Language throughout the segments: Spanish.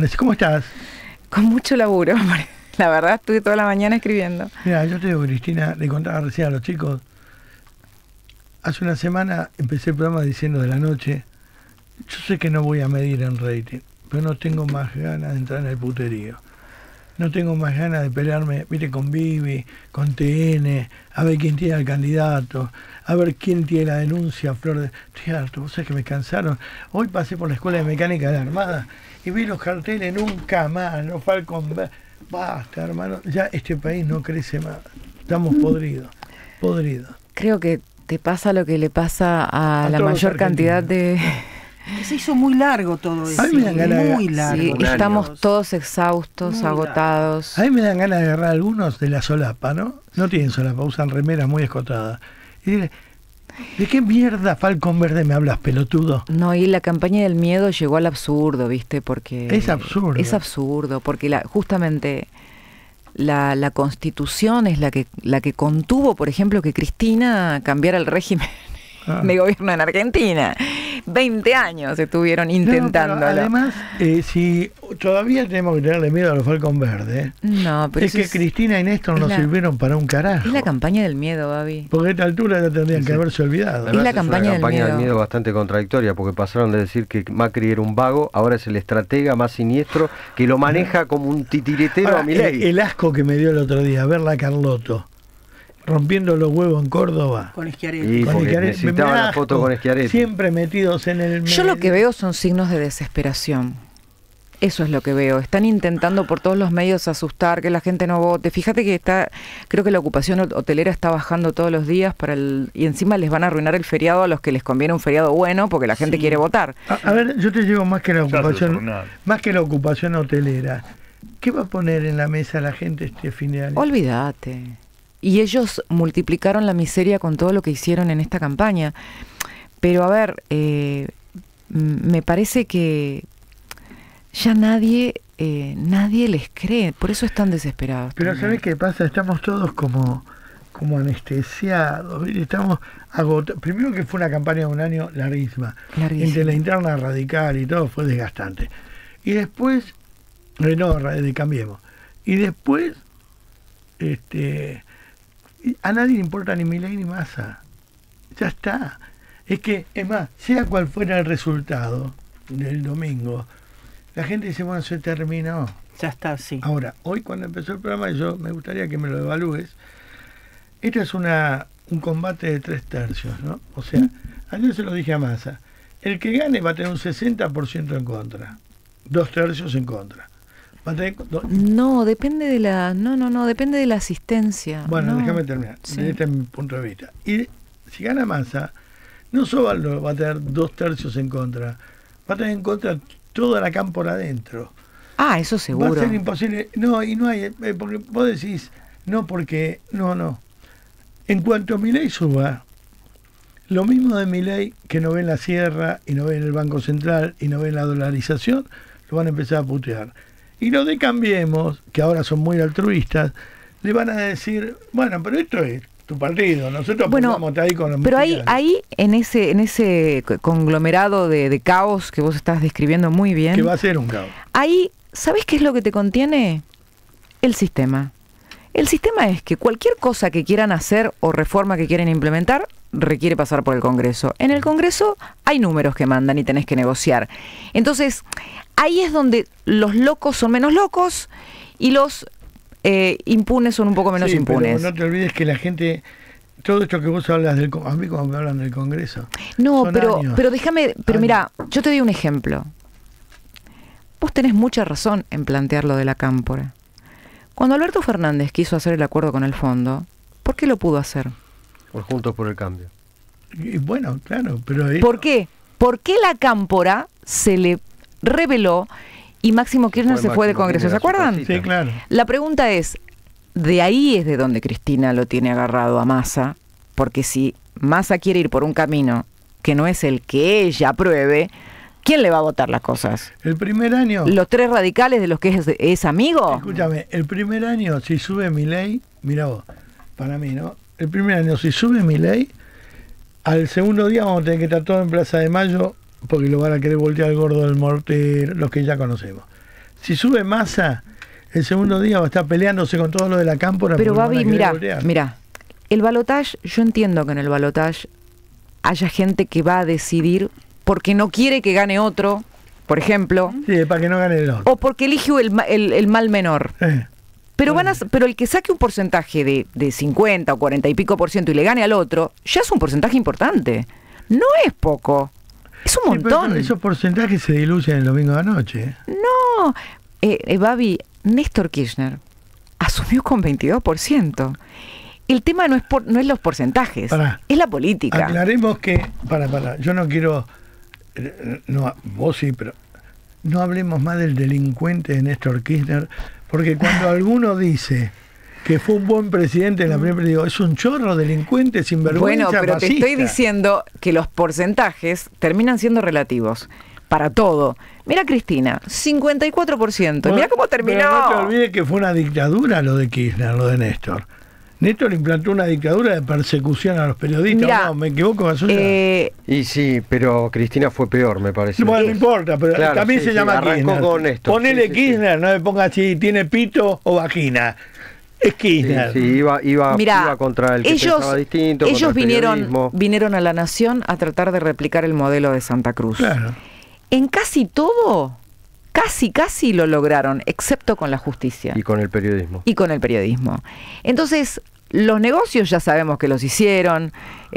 Vanessa, ¿cómo estás? Con mucho laburo. La verdad, estuve toda la mañana escribiendo. Mira, yo te digo, Cristina, le contaba recién a los chicos, hace una semana empecé el programa diciendo de la noche, yo sé que no voy a medir en rating, pero no tengo más ganas de entrar en el puterío. No tengo más ganas de pelearme, viste, con Vivi, con TN, a ver quién tiene al candidato, a ver quién tiene la denuncia, Flor de... Estoy harto, vos sabés que me cansaron. Hoy pasé por la Escuela de Mecánica de la Armada y vi los carteles, nunca más, no Falcon. Basta, hermano, ya este país no crece más. Estamos podridos. Creo que te pasa lo que le pasa a la mayor cantidad de... Se hizo muy largo todo eso. A mí me dan ganas muy largo. Sí, estamos todos exhaustos, muy agotados. A mí me dan ganas de agarrar a algunos de la solapa, ¿no? No tienen solapa, usan remeras muy escotadas. Y dile, ¿de qué mierda Falcon Verde me hablas, pelotudo? No, y la campaña del miedo llegó al absurdo, ¿viste? Porque... Es absurdo. Es absurdo, porque justamente la Constitución es la que contuvo, por ejemplo, que Cristina cambiara el régimen de gobierno en Argentina. 20 años estuvieron intentándolo. No, además, si todavía tenemos que tenerle miedo a los Falcon Verde, no, pero es que Cristina y Néstor no sirvieron para un carajo. Es la campaña del miedo, Babi. Porque a esta altura ya tendrían que haberse olvidado. Es la campaña del miedo bastante contradictoria, porque pasaron de decir que Macri era un vago, ahora es el estratega más siniestro que lo maneja como un titiritero a Milei. El asco que me dio el otro día, verla a Carlotto rompiendo los huevos en Córdoba. Con Schiaretti. Necesitaba la foto con Schiaretti. Siempre metidos en el medio. Yo lo que veo son signos de desesperación. Eso es lo que veo. Están intentando por todos los medios asustar, que la gente no vote. Fíjate que creo que la ocupación hotelera está bajando todos los días y encima les van a arruinar el feriado a los que les conviene un feriado bueno porque la gente quiere votar. A ver, yo te digo más que la ocupación hotelera. ¿Qué va a poner en la mesa la gente este fin de año? Olvídate. Y ellos multiplicaron la miseria con todo lo que hicieron en esta campaña. Pero a ver, me parece que ya nadie les cree, por eso están desesperados. Pero también. ¿sabés qué pasa? Estamos todos como anestesiados, estamos agotados. Primero que fue una campaña de un año larguísima. Entre la interna radical y todo fue desgastante. Y después, cambiemos. Y después, a nadie le importa ni Milei ni Massa. Ya está. Es que, es más, sea cual fuera el resultado del domingo, la gente dice, bueno, se terminó. Ya está, sí. Ahora, hoy cuando empezó el programa, yo me gustaría que me lo evalúes. Este es un combate de 3/3, ¿no? O sea, ayer se lo dije a Massa, el que gane va a tener un 60% en contra, 2/3 en contra. No, depende de depende de la asistencia. Bueno, déjame terminar, desde este mi punto de vista. Y si gana Massa, no solo va a tener 2/3 en contra, va a tener en contra toda la cámpora adentro. Ah, eso seguro. Va a ser imposible. No, y no hay, porque vos decís, no, porque, no. En cuanto Milei suba, lo mismo de Milei que no ve en la sierra, y no ve en el Banco Central, y no ve en la dolarización, lo van a empezar a putear. Y los de Cambiemos, que ahora son muy altruistas, le van a decir, bueno, pero esto es tu partido, nosotros vamos ahí con los pero ahí en ese conglomerado de caos que vos estás describiendo muy bien, que va a ser un caos. Ahí, ¿sabés qué es lo que te contiene? El sistema. El sistema es que cualquier cosa que quieran hacer o reforma que quieran implementar requiere pasar por el Congreso. En el Congreso hay números que mandan y tenés que negociar. Entonces, ahí es donde los locos son menos locos y los impunes son un poco menos impunes. Pero no te olvides que la gente, todo esto que vos hablas a mí como me hablan del Congreso. No, pero déjame, mira, yo te doy un ejemplo. Vos tenés mucha razón en plantear lo de la cámpora. Cuando Alberto Fernández quiso hacer el acuerdo con el fondo, ¿por qué lo pudo hacer? Por Juntos por el Cambio. Y bueno, claro, pero... ¿Por qué? ¿Por qué la cámpora se le reveló y Máximo Kirchner se fue del Congreso? ¿Se acuerdan? Sí, claro. La pregunta es, de ahí es de donde Cristina lo tiene agarrado a Massa, porque si Massa quiere ir por un camino que no es el que ella apruebe, ¿quién le va a votar las cosas? El primer año... ¿Los tres radicales de los que es amigo? Escúchame, el primer año, si sube Milei, mira vos, para mí, ¿no? El primer año, si sube Milei, al segundo día vamos a tener que estar todos en Plaza de Mayo, porque lo van a querer voltear el gordo del Mortero, los que ya conocemos. Si sube Massa, el segundo día va a estar peleándose con todo lo de la cámpora. Pero porque lo van a Babi, querer mira, voltear. mira, el balotaje, yo entiendo que en el balotaje haya gente que va a decidir porque no quiere que gane otro, por ejemplo, Sí, para que no gane el otro. o porque elige el mal menor. Pero pero el que saque un porcentaje de 50 o 40 y pico % y le gane al otro, ya es un porcentaje importante. No es poco. Es un Sí, pero montón. esos porcentajes se diluyen el domingo de anoche. No. Babi, Néstor Kirchner asumió con 22%. El tema no es los porcentajes, Pará. es la política. Aclaremos que, yo no quiero, no, vos sí, pero no hablemos más del delincuente de Néstor Kirchner, porque cuando alguno dice que fue un buen presidente en la primera, digo, es un chorro, delincuente, sinvergüenza, Bueno, pero te fascista. estoy diciendo que los porcentajes terminan siendo relativos para todo. Mira Cristina, 54%. Mira cómo terminó. Pero no te olvides que fue una dictadura lo de Kirchner, lo de Néstor. Néstor implantó una dictadura de persecución a los periodistas. Mirá, No, me equivoco, Gasulla. Y sí, pero Cristina fue peor, me parece. Bueno, no importa, pero Claro, también sí, se sí, llama arrancó Kirchner. con Néstor. Ponele Sí, sí, sí. Kirchner, no me ponga si tiene pito o vagina. Es Sí, Kirchner. sí, iba Mirá, contra el que pensaba distinto, ellos contra el periodismo. vinieron a La Nación a tratar de replicar el modelo de Santa Cruz. Claro. En casi todo, casi lo lograron, excepto con la justicia Y con el periodismo. y con el periodismo. Entonces, los negocios ya sabemos que los hicieron,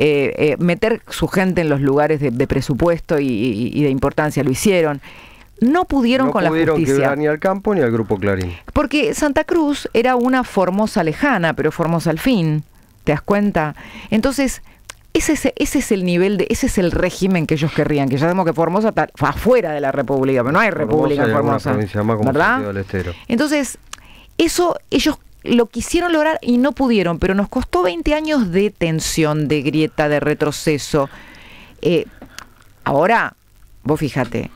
meter su gente en los lugares de presupuesto y de importancia lo hicieron. No pudieron con la justicia. quebrar ni al campo ni al Grupo Clarín. Porque Santa Cruz era una Formosa lejana, pero Formosa al fin. ¿Te das cuenta? Entonces, ese es el nivel ese es el régimen que ellos querrían, que ya sabemos que Formosa está afuera de la República, pero no hay República en y alguna Formosa. provincia más como ¿verdad? Santiago del Estero. Entonces, eso ellos lo quisieron lograr y no pudieron, pero nos costó 20 años de tensión, de grieta, de retroceso. Ahora, vos fíjate,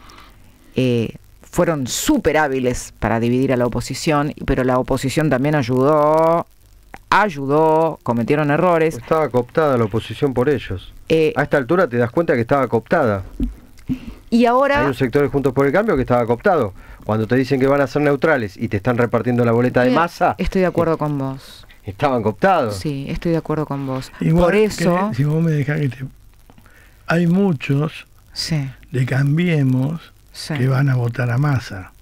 fueron súper hábiles para dividir a la oposición, pero la oposición también ayudó, cometieron errores. Estaba cooptada la oposición por ellos. Eh, A esta altura te das cuenta que estaba cooptada. y Hay ahora, un sector de Juntos por el Cambio que estaba cooptado. Cuando te dicen que van a ser neutrales y te están repartiendo la boleta de masa, estoy de acuerdo con vos. estaban cooptados. Sí, estoy de acuerdo con vos. Igual Por eso, que, si vos me dejás que hay muchos sí, de Cambiemos sí. que van a votar a Massa.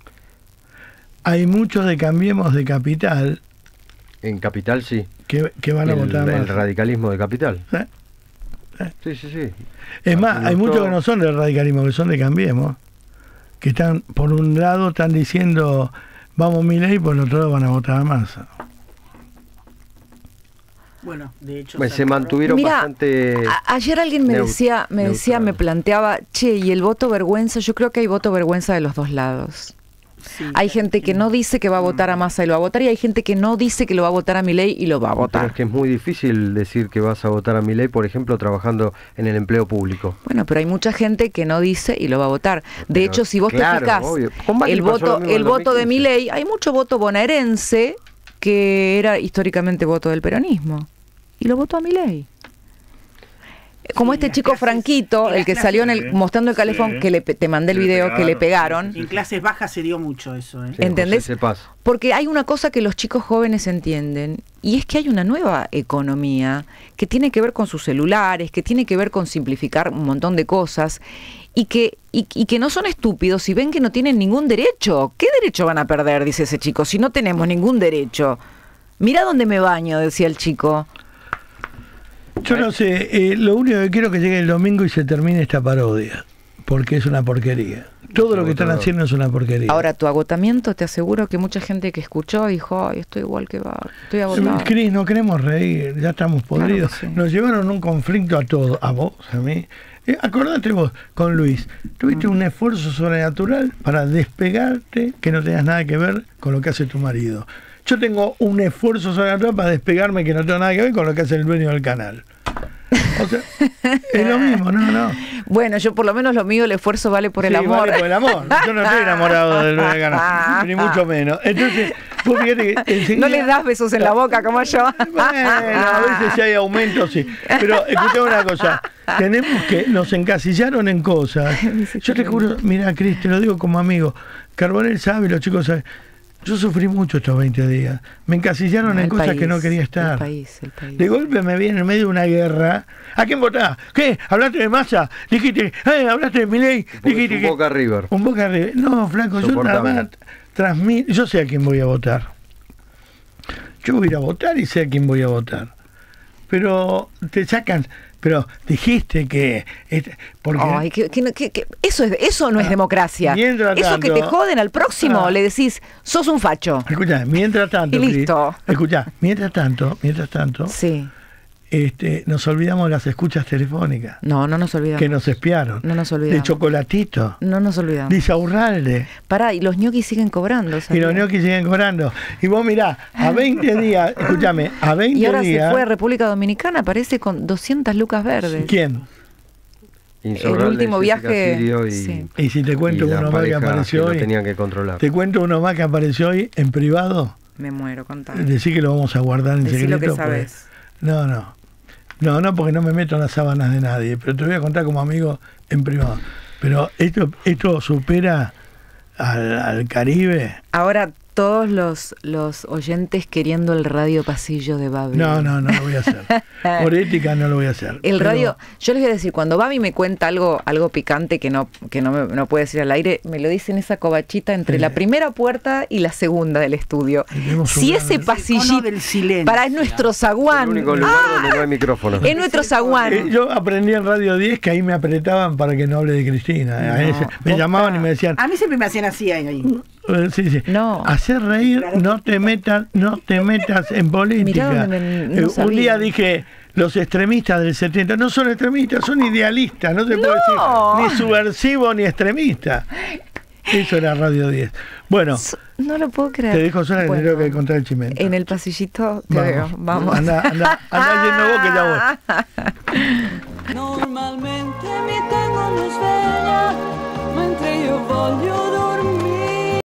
Hay muchos de Cambiemos de Capital En Capital sí. que van a votar a el Massa. radicalismo de Capital. ¿Eh? Sí, sí, sí. Es más, hay Martín muchos Hurtado. que no son del radicalismo, que son de Cambiemos, que están, por un lado, están diciendo vamos Milei, por el otro lado van a votar a Massa. Bueno, de hecho. Se mantuvieron Mirá, bastante... Ayer alguien me decía, neutrales. me planteaba, che, y el voto vergüenza, yo creo que hay voto vergüenza de los dos lados. Sí, Hay gente que no dice que va a votar a Massa y lo va a votar, y hay gente que no dice que lo va a votar a Milei y lo va a Pero votar. es que es muy difícil decir que vas a votar a Milei, por ejemplo, trabajando en el empleo público. Bueno, pero hay mucha gente que no dice y lo va a votar. De Pero, hecho, si vos claro, te fijas, obvio. Con Macri el pasó lo voto, mismo en el voto de 2015. Milei, hay mucho voto bonaerense que era históricamente voto del peronismo y lo votó a Milei. Como Sí, este las chico clases- Franquito, y las el que clases- salió mostrando el calefón, Sí. que te mandé el Que le video, que le pegaron. En clases bajas se dio mucho eso, ¿eh? Sí, ¿Entendés? José Cepaz. Porque hay una cosa que los chicos jóvenes entienden, y es que hay una nueva economía que tiene que ver con sus celulares, que tiene que ver con simplificar un montón de cosas, y que no son estúpidos y ven que no tienen ningún derecho. ¿Qué derecho van a perder? Dice ese chico, si no tenemos ningún derecho. Mira dónde me baño, decía el chico. Yo no sé, lo único que quiero es que llegue el domingo y se termine esta parodia, porque es una porquería. Todo lo que están haciendo es una porquería. Ahora, tu agotamiento, te aseguro que mucha gente que escuchó dijo, ay, estoy igual que va, estoy agotado. Cris, no queremos reír, ya estamos podridos. Claro que sí. Nos llevaron un conflicto a todos, a vos, a mí. Acordate vos, con Luis, tuviste un esfuerzo sobrenatural para despegarte, que no tengas nada que ver con lo que hace tu marido. Yo tengo un esfuerzo sobrenatural para despegarme que no tengo nada que ver con lo que hace el dueño del canal. O sea, es lo mismo, no. Bueno, yo por lo menos lo mío, el esfuerzo vale por el Sí, amor. vale por el amor. Yo no estoy enamorado del dueño del canal, ni mucho menos. Entonces, vos fíjate que enseguida... No les das besos en la boca como yo. Bueno, a veces si hay aumento, sí. Pero escuchame una cosa. tenemos que, nos encasillaron en cosas. Yo te juro, mira, Cris, te lo digo como amigo, Carbonell sabe, los chicos saben. Yo sufrí mucho estos 20 días. Me encasillaron en cosas que no quería estar. El país. De golpe me vi en el medio de una guerra. ¿A quién votás? ¿Qué? ¿Hablaste de Massa? Dijiste, ¿hablaste de Milei? Dijiste un Boca River. Un Boca River. No, flaco, yo nada más transmito. Yo sé a quién voy a votar. Yo voy a ir a votar y sé a quién voy a votar. Pero te sacan... Pero dijiste que... Porque, ay, eso no es democracia. Eso que te joden al próximo, le decís, sos un facho. Escuchá, mientras tanto... Y listo. Escuchá, mientras tanto... Sí. Nos olvidamos de las escuchas telefónicas. No nos olvidamos. Que nos espiaron. No nos olvidamos. De Chocolatito. No nos olvidamos. De Isaurralde. Pará, y los ñoquis siguen cobrando, ¿sabías? Y los ñoquis siguen cobrando. Y vos mirá, a 20 días, escúchame, a 20 días... Y ahora se fue a República Dominicana, parece con 200 lucas verdes. ¿Quién? El último viaje... Y si te cuento uno más que apareció hoy... tenían que controlar. Te cuento uno más que apareció hoy en privado. Me muero, contá. Decí que lo vamos a guardar en secreto. Decí lo que sabes. No, porque no me meto en las sábanas de nadie, pero te voy a contar como amigo en privado. Pero esto supera al Caribe. Ahora todos los oyentes queriendo el radio pasillo de Babi. No lo voy a hacer. Por ética no lo voy a hacer. Radio, yo les voy a decir, cuando Babi me cuenta algo picante que no puede decir al aire, me lo dice en esa covachita entre la primera puerta y la segunda del estudio. Si ese pasillito para es nuestro zaguán. El único lugar donde no hay micrófono. Es nuestro zaguán. Yo aprendí en Radio 10 que ahí me apretaban para que no hable de Cristina. Me llamaban y me decían... A mí siempre me hacían así ahí. Sí. No. Hacer reír, no te metas en política. Un día dije, los extremistas del 70 no son extremistas, son idealistas, no se puede decir ni subversivo ni extremista. Eso era Radio 10. Bueno, no lo puedo creer. Te dejo sola que te tengo que contar el chimento. En el pasillito te veo. Vamos. Anda yendo vos que ya voy.